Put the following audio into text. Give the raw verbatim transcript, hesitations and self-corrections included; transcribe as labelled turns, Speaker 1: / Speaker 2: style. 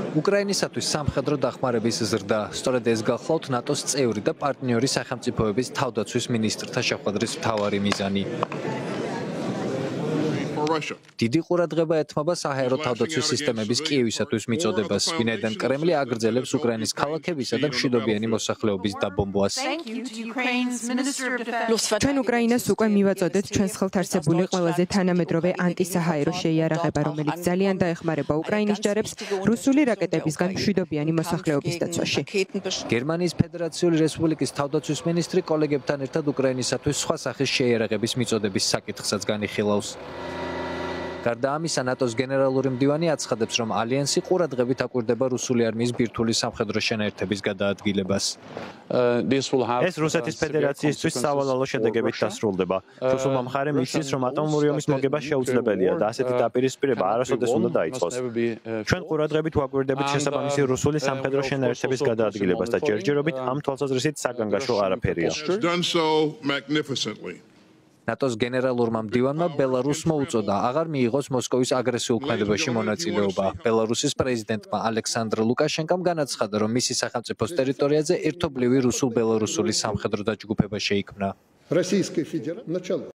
Speaker 1: უკრაინისათვის სამხედრო დახმარების ზრდა, სწორედ ეს გახლავთ ნატოს წევრი და პარტნიორი სახელმწიფოების თავდაცვის მინისტრთა შეხვედრის მთავარი მიზანი. დიდი ყურადღება ეთმობა საჰაერო თავდაცვის სისტემების კიევისათვის მიწოდებას, ვინაიდან კრემლი აგრძელებს უკრაინის ქალაქებისა და მშვიდობიანი მოსახლეობის დაბომბვას.
Speaker 2: ჩვენ უკრაინას უკვე მივაწოდეთ ჩვენს ხელთ არსებული ყველაზე თანამედროვე ანტისაჰაერო შეიარაღება, რომელიც ძალიან დაეხმარება უკრაინის ჯარებს რუსული რაკეტებისგან მშვიდობიანი მოსახლეობის დაცვაში.
Speaker 1: გერმანიის ფედერაციული რესპუბლიკის თავდაცვის მინისტრი კოლეგებთან ერთად უკრაინისათვის სხვა სახის შეიარაღების მიწოდების საკითხსაც განიხილავს. გარდა ამისა, ნატოს გენერალური მდივანი აცხადებს, რომ ალიანსი ყურადღებით აკვირდება რუსული არმიის ბირთვული სამხედრო შენაერთების გადაადგილებას.
Speaker 3: ეს რუსეთის ფედერაციისთვის სავალალო შედეგებით დასრულდება. რუსულმა მხარემ იცის, რომ ატომური ომის მოგება შეუძლებელია და ასეთი დაპირისპირება არასოდეს უნდა დაიწყოს. ჩვენ ყურადღებით ვაკვირდებით შესაბამისი რუსული სამხედრო შენაერთების გადაადგილებას და ჯერჯერობით ამ თვალსაზრისით საგანგაშო არაფერია. ნატოს გენერალურმა მდივანმა ბელარუსმა უწოდა აღარ მიიღოს მოსკოვის აგრესიულ ქმედებაში მონაწილეობა. ბელარუსის პრეზიდენტმა ალექსანდრ ლუკაშენკამ განაცხადა, რომ მისი სახელმწიფოს ტერიტორიაზე ერთობლივი რუსულ-ბელარუსული სამხედრო დაჯგუფება შეიქმნა.